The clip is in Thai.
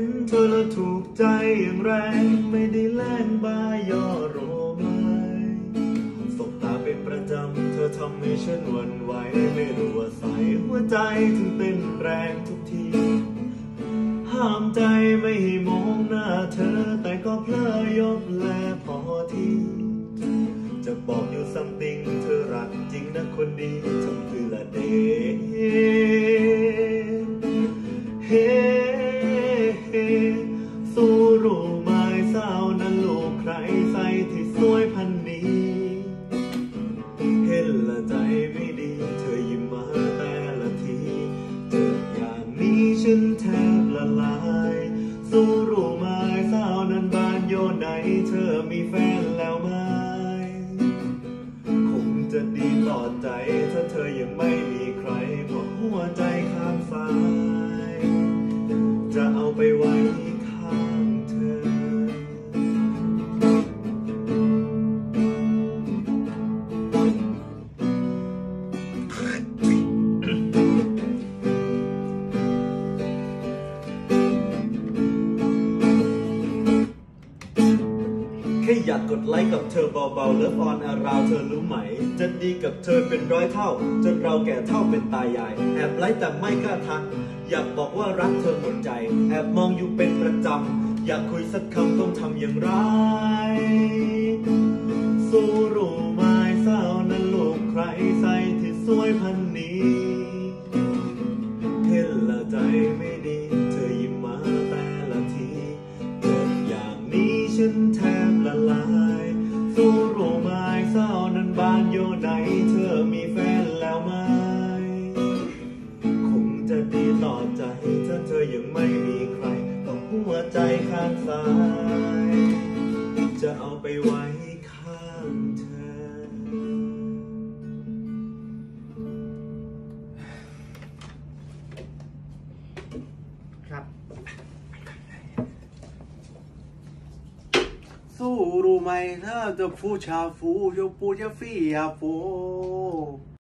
นเธอแล้วถูกใจอย่างแรงไม่ได้แล่นบายย่อโรมายสบตาเป็นประจำเธอทำให้ฉันหวั่นไหวไม่รู้ว่าใส่หัวใจถึงเต้นแรงทุกทีห้ามใจไม่ให้มองหน้าเธอแต่ก็เพลอยบแลพอทีจะบอกอยู่ something เธอรักจริงนะคนดีทำคือละเดเฮ้สู้รู้ไหมสาวนั้นลูกใครใส่ที่สวยพันนี้เห็นละใจไม่ดีเธอยิ้มมาแต่ละทีเจออย่างนี้ฉันแทบละลายสู้รู้ไหมสาวนั้นบ้านโยนไหนเธอมีแฟนแล้วไหมคงจะดีต่อใจถ้าเธอยังไม่มีใครเพราะหัวใจข้างซ้ายจะเอาไปไว้ข้างเธอแค่อยากกดไลค์กับเธอเบาๆเลิฟออนอาราวเธอรู้ไหมจะดีกับเธอเป็นร้อยเท่าจนเราแก่เท่าเป็นตายายแอบไลค์แต่ไม่กล้าทักอยากบอกว่ารักเธอหมดใจแอบมองอยู่เป็นประจำอยากคุยสักคำต้องทำอย่างไรสู้รู้ไหมสาวนั้นลูกใครใส่ที่สวยพันนี้เห็นละใจไม่ดีเธอยิ้มมาแต่ละทีเกิดอย่างนี้ฉันแทบละลายสู้รู้ไหมสาวนั้นบ้านโยไหนเธอมีแฟนแล้วไหมคงจะดีต่อใจถ้าเธอยังไม่มีใครต่อหัวใจข้างซ้ายจะเอาไปไว้ข้างเธอครับสู้รู้ไหมถ้าจะฟูชาฟูโยปูจะฟี่ยาโฟ